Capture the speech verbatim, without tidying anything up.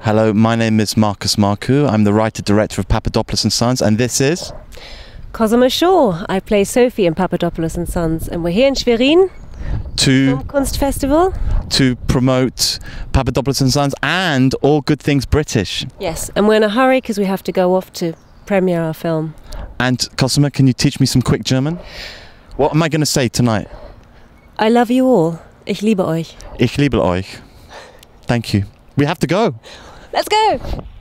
Hello, my name is Markou. I'm the writer-director of Papadopoulos Sons, and this is... Cosima Shaw. I play Sophie in Papadopoulos Sons, and we're here in Schwerin to Filmkunstfest to promote Papadopoulos Sons and all good things British. Yes, and we're in a hurry because we have to go off to premiere our film. And Cosima, can you teach me some quick German? What am I going to say tonight? I love you all. Ich liebe euch. Ich liebe euch. Thank you. We have to go. Let's go!